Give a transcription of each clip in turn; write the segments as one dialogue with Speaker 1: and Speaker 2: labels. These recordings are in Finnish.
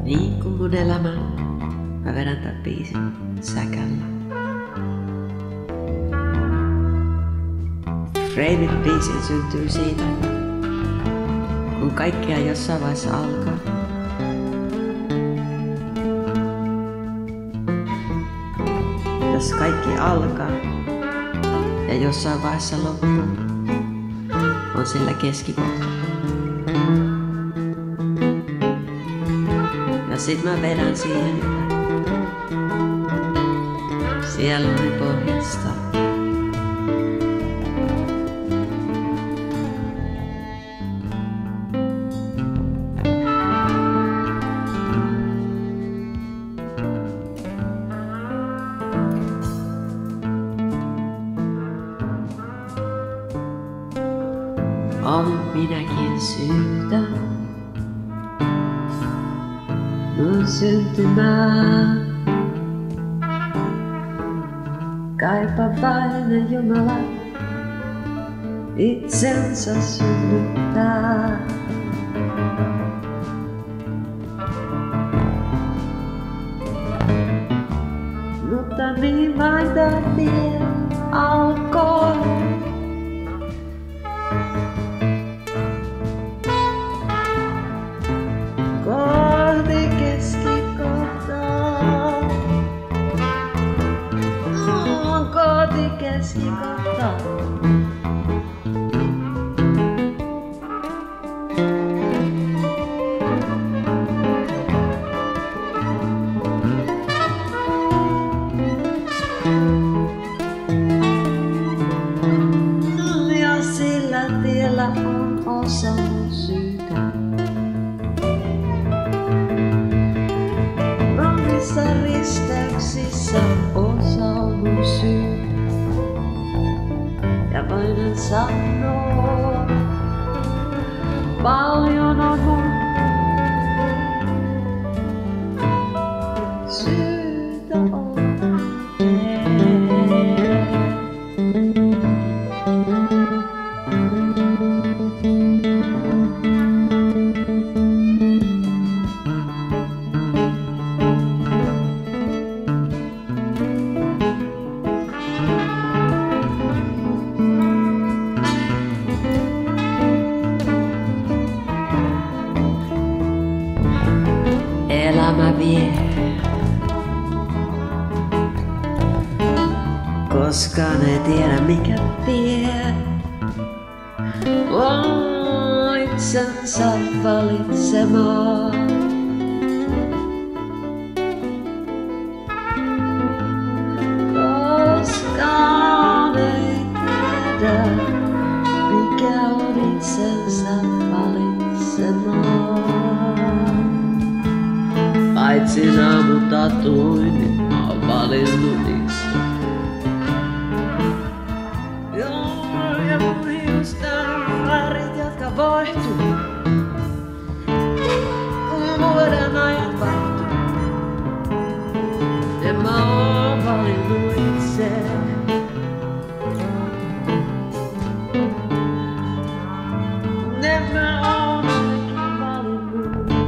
Speaker 1: Niin kuin mun elämä, mä vedän tän biisin säkällä. Freimit biisin syntyy siitä, kun kaikkea jossain vaiheessa alkaa. Jos kaikki alkaa ja jossain vaiheessa loppuu, on sillä keskikohta. Ja sit mä vedän siihen sieluni pohjasta. On minäkin syytä mun syntymää. Kaipavainen Jumala itsensä synnyttää. Mutta niin vain tää tie alkoi. Kohti keskikohtaa. Kohti keskikohtaa. Ja sillä tiellä on osa mun syytä. Monissa risteyksissä osa on mun syytä. Ja voin sanoa, paljon on mun syytä olla. Elämä vie, koskaan ei tiedä mikä tie on itsensä valitsemaan. Koskaan ei tiedä mikä on itsensä valitsemaan. Paitsi mun tatuoinnit, mä oon valinnut niistä. Joo, ja mun hiusten värit, jotka vaihtuu, kun vuoden ajat vaihtuu. En mä oon valinnut itse. En mä oon oikein valinnut itse.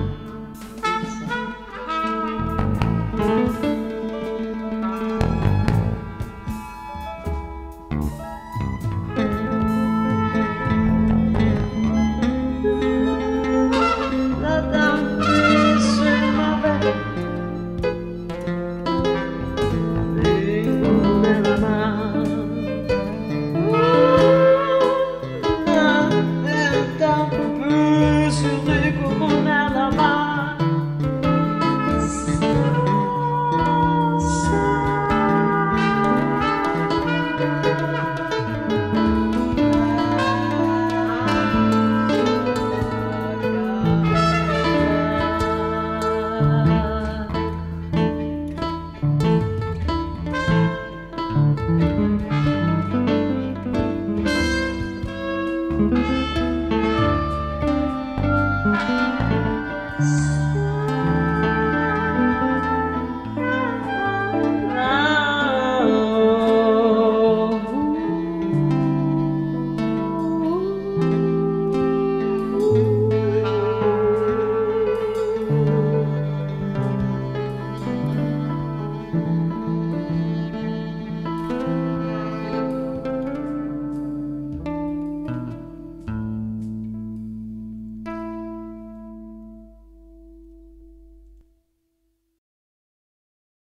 Speaker 1: Spiderfields.